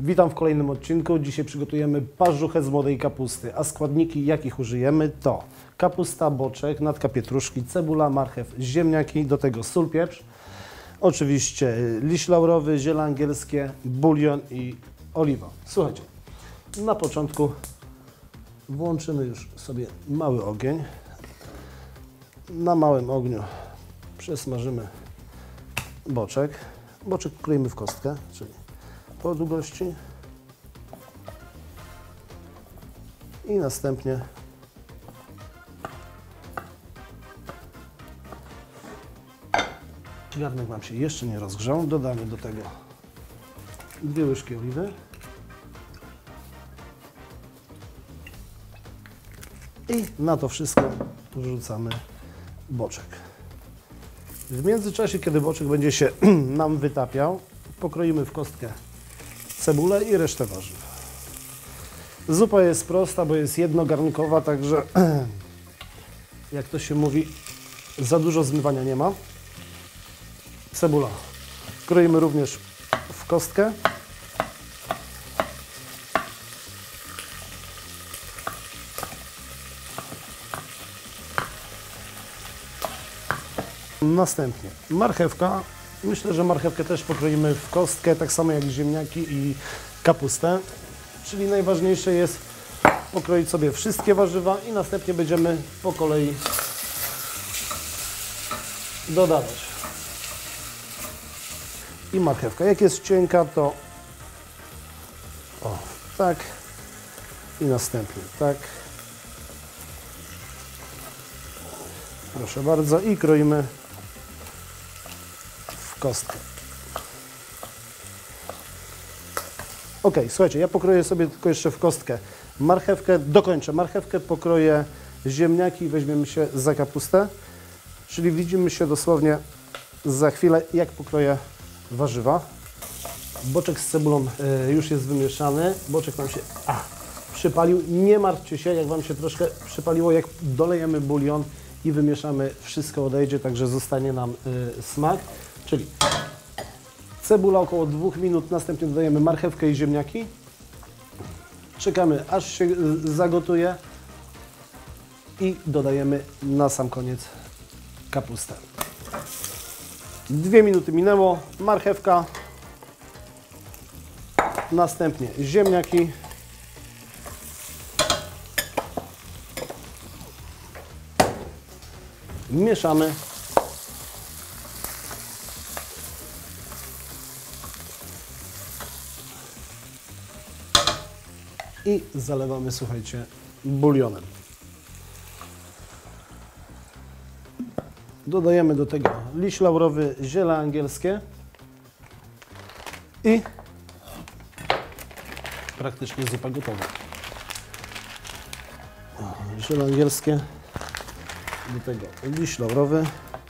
Witam w kolejnym odcinku. Dzisiaj przygotujemy parzuchę z młodej kapusty, a składniki jakich użyjemy to kapusta, boczek, natka pietruszki, cebula, marchew, ziemniaki, do tego sól, pieprz, oczywiście liść laurowy, ziele angielskie, bulion i oliwa. Słuchajcie, na początku włączymy już sobie mały ogień. Na małym ogniu przesmażymy boczek. Boczek kroimy w kostkę, czyli po długości i następnie garnek nam się jeszcze nie rozgrzał. Dodamy do tego 2 łyżki oliwy i na to wszystko wrzucamy boczek. W międzyczasie, kiedy boczek będzie się nam wytapiał, pokroimy w kostkę cebulę i resztę warzyw. Zupa jest prosta, bo jest jednogarnkowa, także jak to się mówi, za dużo zmywania nie ma. Cebula kroimy również w kostkę. Następnie marchewka. Myślę, że marchewkę też pokroimy w kostkę, tak samo jak ziemniaki i kapustę. Czyli najważniejsze jest pokroić sobie wszystkie warzywa i następnie będziemy po kolei dodawać. I marchewka. Jak jest cienka, to tak i następnie tak. Proszę bardzo i kroimy w kostkę. Ok, słuchajcie, ja pokroję sobie tylko jeszcze w kostkę marchewkę, dokończę marchewkę, pokroję ziemniaki i weźmiemy się za kapustę. Czyli widzimy się dosłownie za chwilę, jak pokroję warzywa. Boczek z cebulą już jest wymieszany. Boczek nam się przypalił. Nie martwcie się, jak Wam się troszkę przypaliło, jak dolejemy bulion i wymieszamy, wszystko odejdzie, także zostanie nam smak. Czyli cebula około 2 minut, następnie dodajemy marchewkę i ziemniaki. Czekamy, aż się zagotuje i dodajemy na sam koniec kapustę. 2 minuty minęło, marchewka, następnie ziemniaki, mieszamy. I zalewamy, słuchajcie, bulionem. Dodajemy do tego liść laurowy, ziele angielskie i praktycznie zupa gotowa. Ziele angielskie, do tego liść laurowy.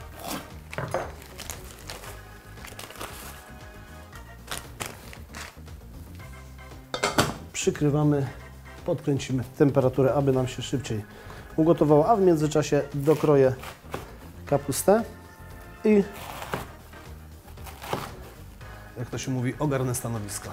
Przykrywamy, podkręcimy temperaturę, aby nam się szybciej ugotowało, a w międzyczasie dokroję kapustę i, jak to się mówi, ogarnę stanowisko.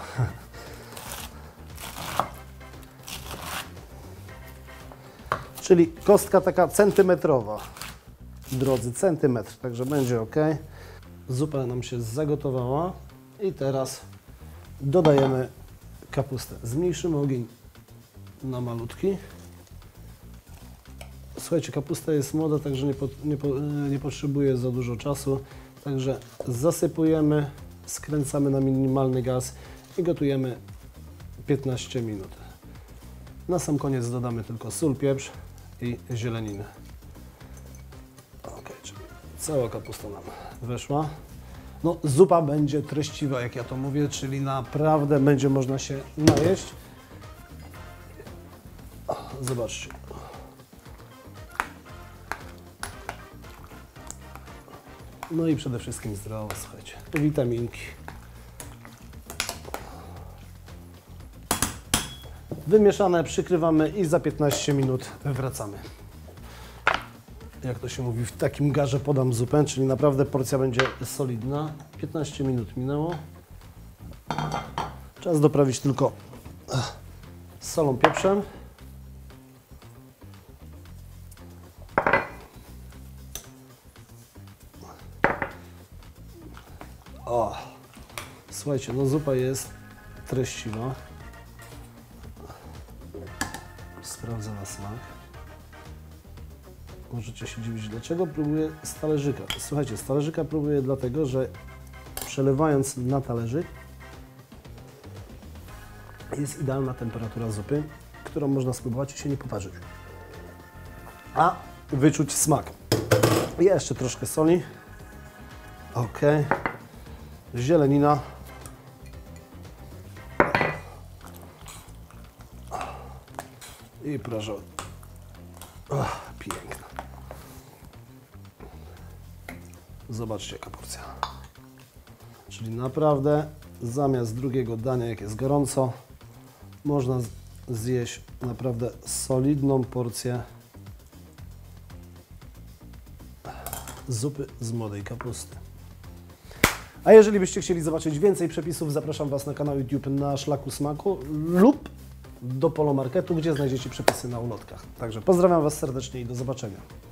Czyli kostka taka centymetrowa, drodzy, centymetr, także będzie ok. Zupa nam się zagotowała i teraz dodajemy kapustę. Zmniejszymy ogień na malutki. Słuchajcie, kapusta jest młoda, także nie potrzebuje za dużo czasu. Także zasypujemy, skręcamy na minimalny gaz i gotujemy 15 minut. Na sam koniec dodamy tylko sól, pieprz i zieleninę. Ok, czyli cała kapusta nam weszła. No, zupa będzie treściwa, jak ja to mówię, czyli naprawdę będzie można się najeść. Zobaczcie. No i przede wszystkim zdrowo, słuchajcie, witaminki. Wymieszane, przykrywamy i za 15 minut wracamy. Jak to się mówi, w takim garze podam zupę, czyli naprawdę porcja będzie solidna. 15 minut minęło. Czas doprawić tylko solą, pieprzem. O, słuchajcie, no zupa jest treściwa. Sprawdzę na smak. Możecie się dziwić, dlaczego próbuję z talerzyka. Słuchajcie, z talerzyka próbuję dlatego, że przelewając na talerzyk jest idealna temperatura zupy, którą można spróbować i się nie poparzyć. A wyczuć smak. Jeszcze troszkę soli. Ok. Zielenina. I proszę. Piękna. Zobaczcie, jaka porcja. Czyli naprawdę zamiast drugiego dania, jak jest gorąco, można zjeść naprawdę solidną porcję zupy z młodej kapusty. A jeżeli byście chcieli zobaczyć więcej przepisów, zapraszam Was na kanał YouTube Na Szlaku Smaku lub do Polomarketu, gdzie znajdziecie przepisy na ulotkach. Także pozdrawiam Was serdecznie i do zobaczenia.